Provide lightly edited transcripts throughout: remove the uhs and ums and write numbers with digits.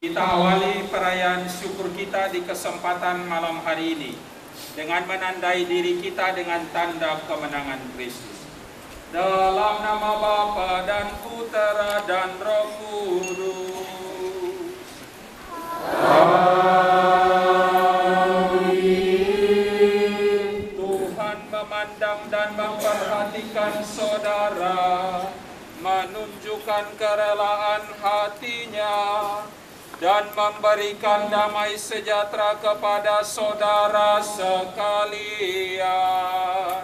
Kita awali perayaan syukur kita di kesempatan malam hari ini dengan menandai diri kita dengan tanda kemenangan Kristus. Dalam nama Bapa dan Putera dan Roh Kudus. Amin. Tuhan memandang dan memperhatikan saudara, menunjukkan kerelaan hatinya, dan memberikan damai sejahtera kepada saudara sekalian.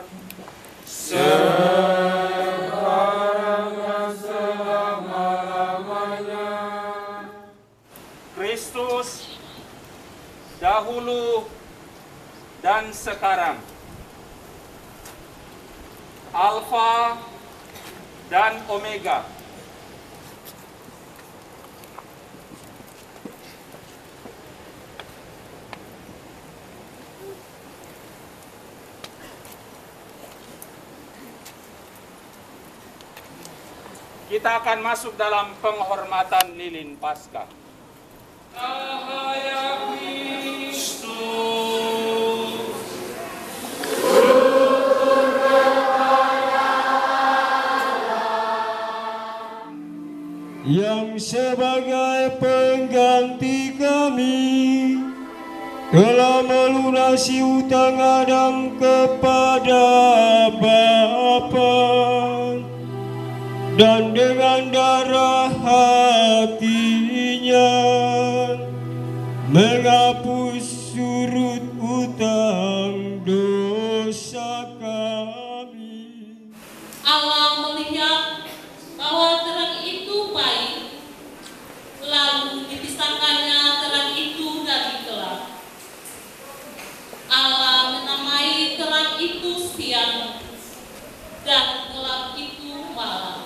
Sekarang dan selama-lamanya. Kristus dahulu dan sekarang, Alfa dan Omega, kita akan masuk dalam penghormatan lilin Paskah. Cahaya Kristus. Yang sebagai pengganti kami telah melunasi hutang Adam kepada Bapa, dan dengan darah hatinya menghapus surut hutang dosa kami. Allah melihat bahwa terang itu baik, lalu dipisahkannya terang itu dari gelap. Allah menamai terang itu siang dan gelap itu malam.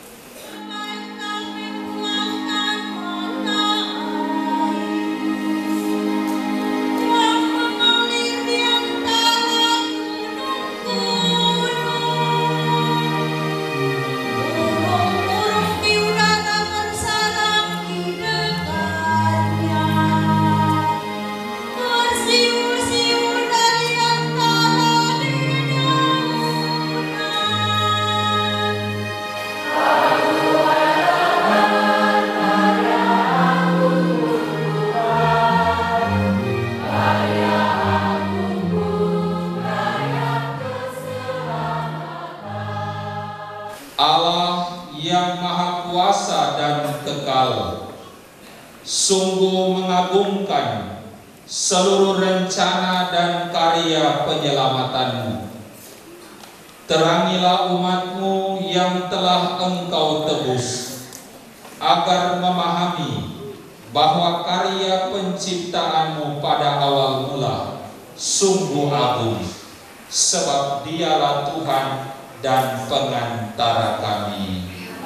Allah yang Maha Kuasa dan kekal, sungguh mengagumkan seluruh rencana dan karya penyelamatanmu. Terangilah umatmu yang telah engkau tebus, agar memahami bahwa karya penciptaanmu pada awal mula sungguh agung, sebab dialah Tuhan dan pengantara kami.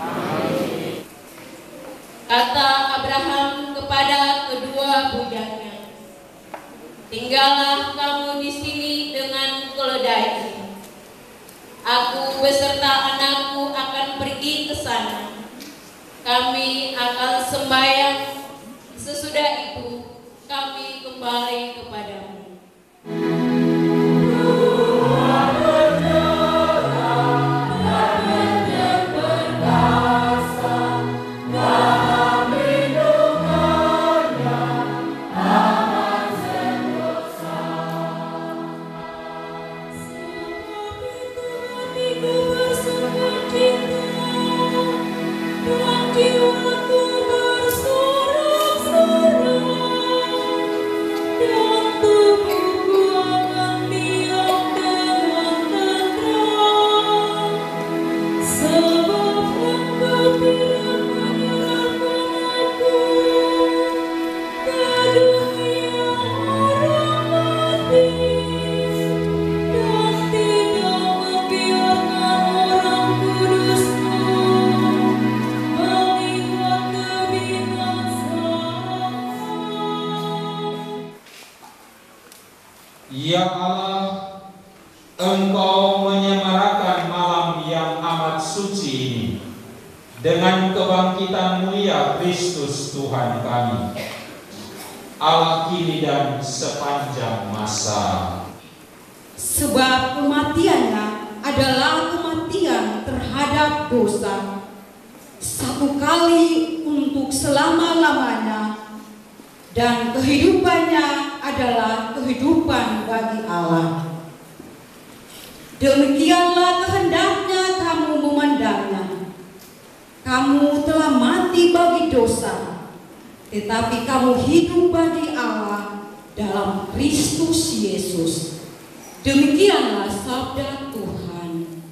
Kata Abraham kepada kedua bujaknya, "Tinggallah kamu di sini dengan keledai. Aku beserta anakku akan pergi ke sana. Kami akan sembahyang. Sesudah itu kami kembali kepadamu." Ya Allah, Engkau menyemarakan malam yang amat suci ini dengan kebangkitan mulia Kristus Tuhan kami. Allah kini dan sepanjang masa. Sebab kematiannya adalah kematian terhadap dosa, satu kali untuk selama-lamanya, dan kehidupannya adalah kehidupan bagi Allah. Demikianlah kehendaknya kamu memandangnya. Kamu telah mati bagi dosa, tetapi kamu hidup bagi Allah dalam Kristus Yesus. Demikianlah sabda Tuhan.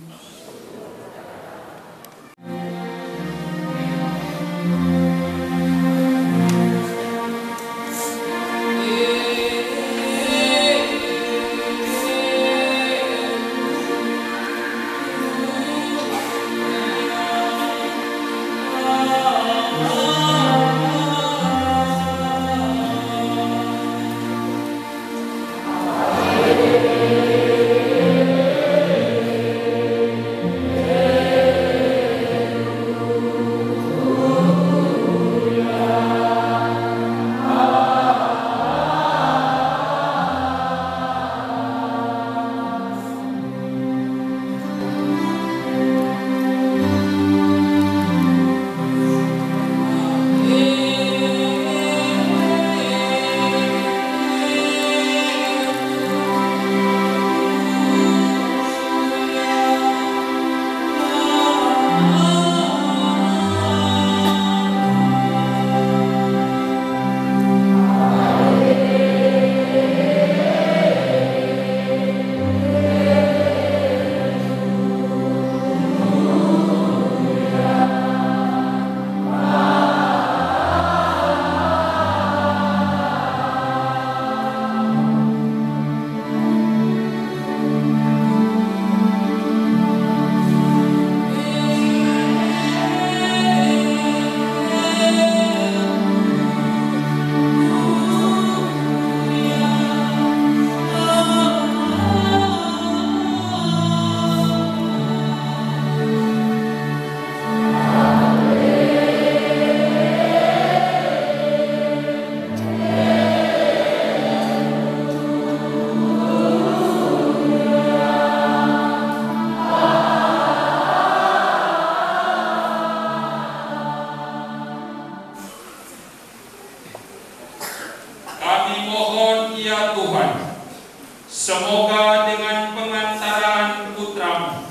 Semoga dengan pengantaran Putra-Mu,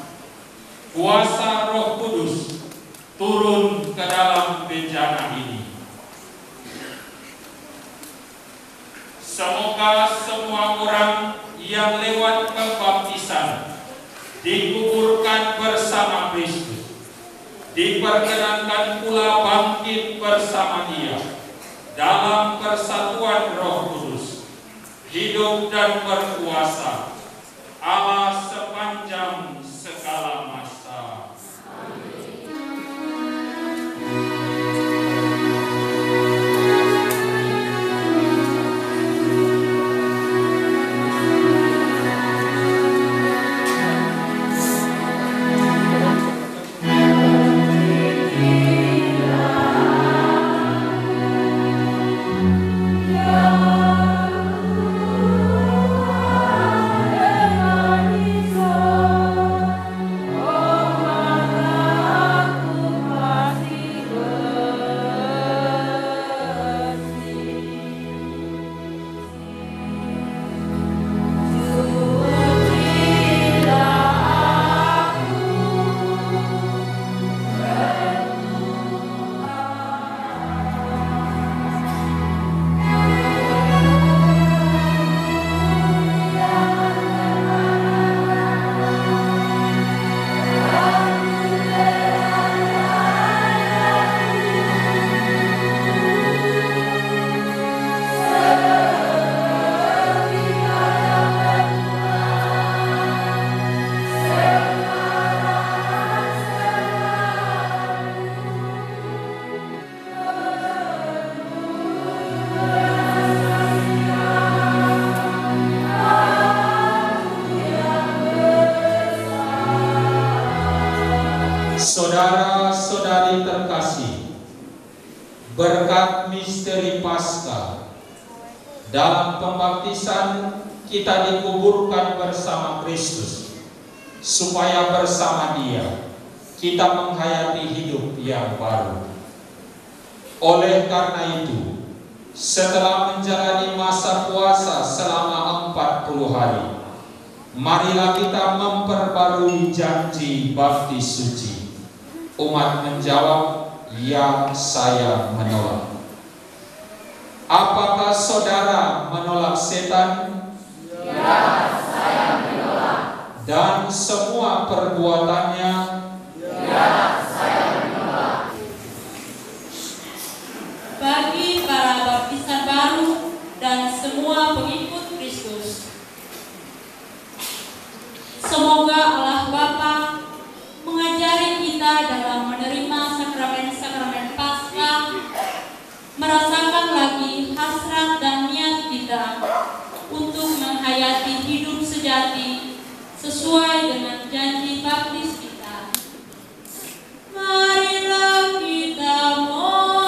kuasa Roh Kudus turun ke dalam bejana ini. Semoga semua orang yang lewat pembaptisan dikuburkan bersama Kristus, diperkenankan pula bangkit bersama Dia dalam persatuan Roh Kudus, hidup dan berkuasa Allah sepanjang segala masa. Saudara-saudari terkasih, berkat misteri Paskah Dalam pembaptisan kita dikuburkan bersama Kristus, supaya bersama Dia kita menghayati hidup yang baru. Oleh karena itu, setelah menjalani masa puasa selama 40 hari, marilah kita memperbarui janji baptis suci. Umat menjawab, "Ya, saya menolak." Apakah saudara menolak setan? Ya, saya menolak. Dan semua perbuatannya? Ya, saya menolak. Bagi para baptisan baru dan semua pengikut Kristus, semoga Allah Bapa mengajari kita dalam menerima sakramen-sakramen Paskah, merasakan lagi hasrat dan niat kita untuk menghayati hidup sejati sesuai dengan janji baptis kita. Marilah kita mohon.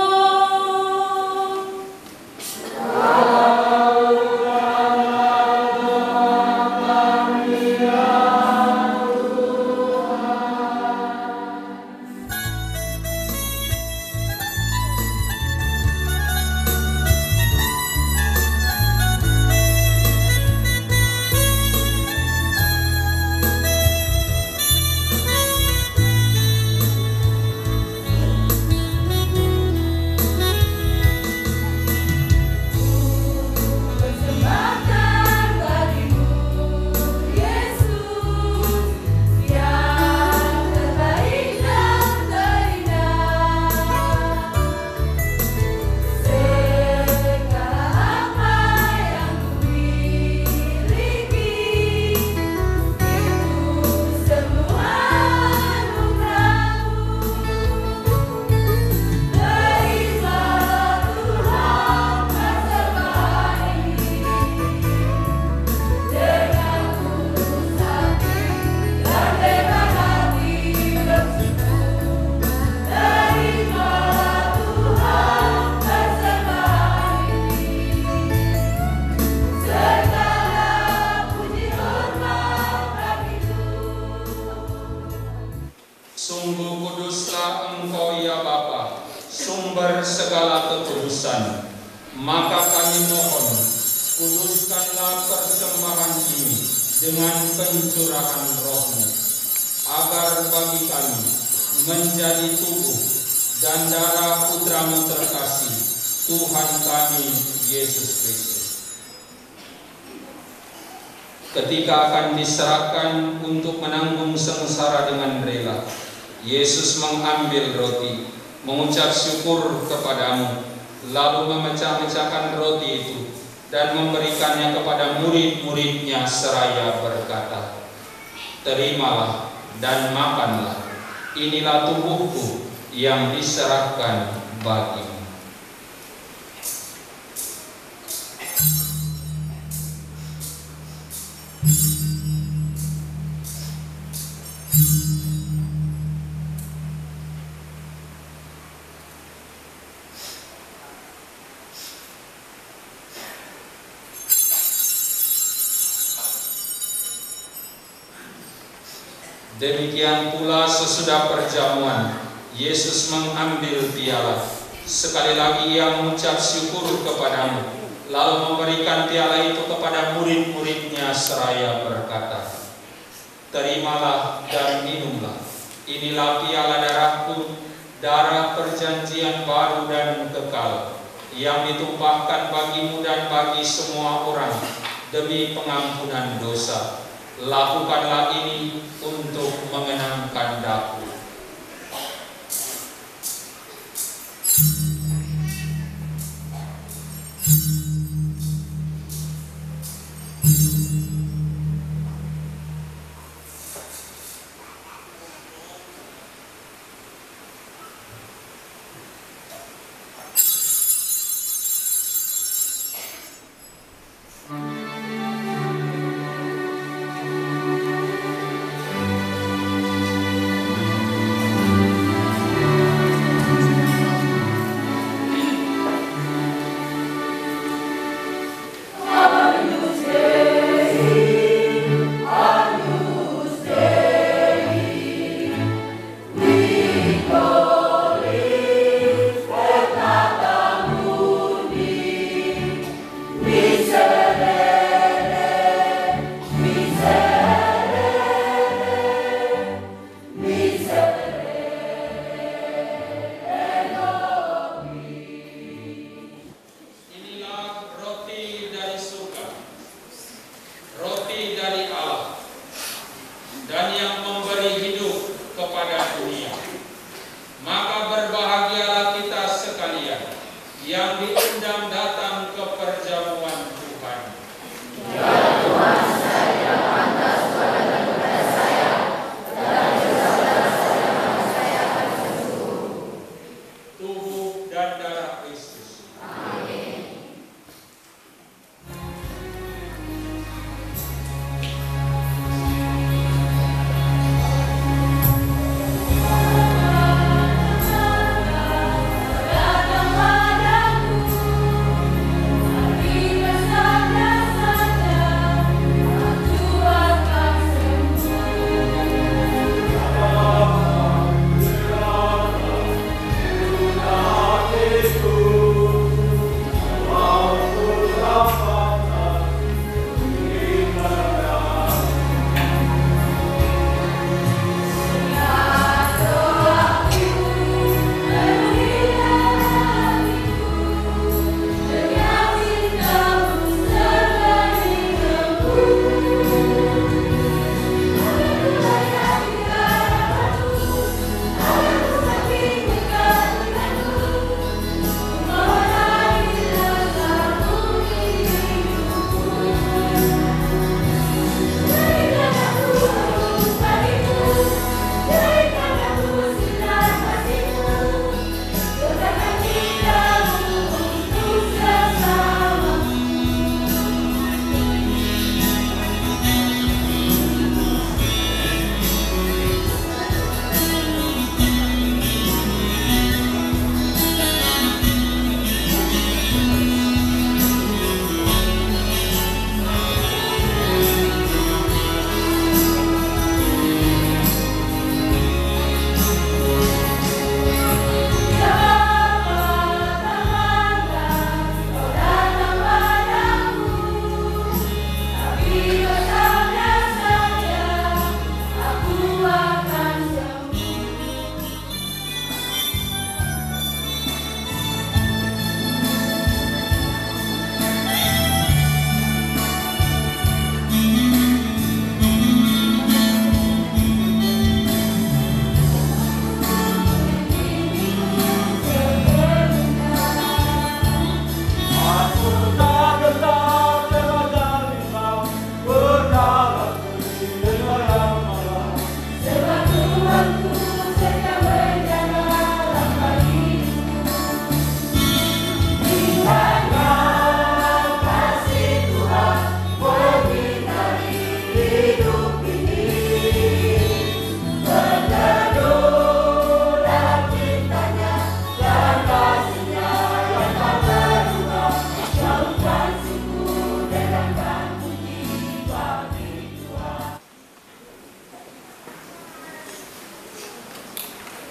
Sungguh kuduslah Engkau ya Bapa, sumber segala kekudusan. Maka kami mohon, kuduskanlah persembahan ini dengan pencurahan Roh-Mu, agar bagi kami menjadi tubuh dan darah Putra-Mu terkasih, Tuhan kami Yesus Kristus. Ketika akan diserahkan untuk menanggung sengsara dengan rela, Yesus mengambil roti, mengucap syukur kepadamu, lalu memecah-mecahkan roti itu dan memberikannya kepada murid-muridnya seraya berkata, "Terimalah dan makanlah, inilah tubuhku yang diserahkan bagimu." Demikian pula sesudah perjamuan, Yesus mengambil piala. Sekali lagi Ia mengucap syukur kepadamu, lalu memberikan piala itu kepada murid-muridnya seraya berkata, "Terimalah dan minumlah, inilah piala darahku, darah perjanjian baru dan kekal, yang ditumpahkan bagimu dan bagi semua orang demi pengampunan dosa. Lakukanlah ini untuk mengenangkan daku."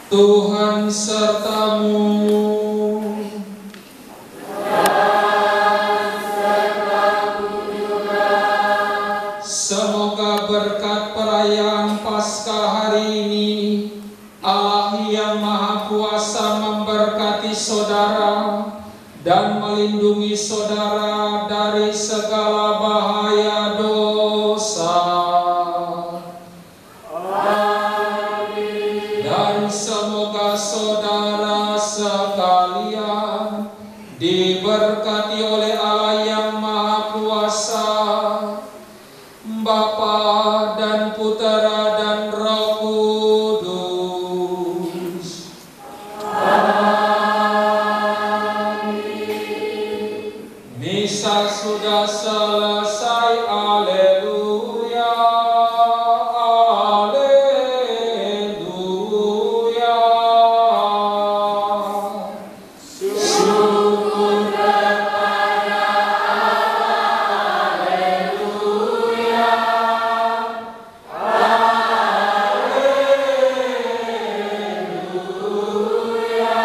Tuhan sertamu. Semoga berkat perayaan Paskah hari ini, Allah yang Maha Kuasa memberkati saudara dan melindungi saudara dari segala bahaya dosa. Amin. Dan semoga saudara sekalian diberkati oleh Allah yang Maha Kuasa, Bapa dan Putera dan Roh Kudus. Amin. Misa sudah selesai. Haleluya, haleluya. Syukur kepada Allah. Haleluya, haleluya.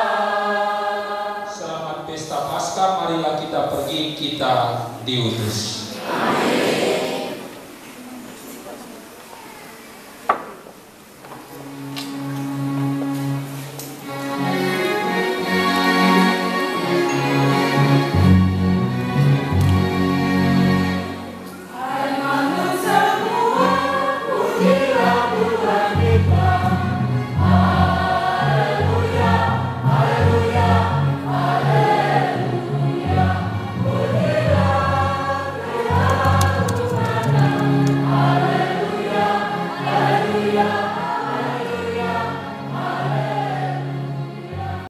Selamat pesta Paskah, marilah kita pergi, kita diutus.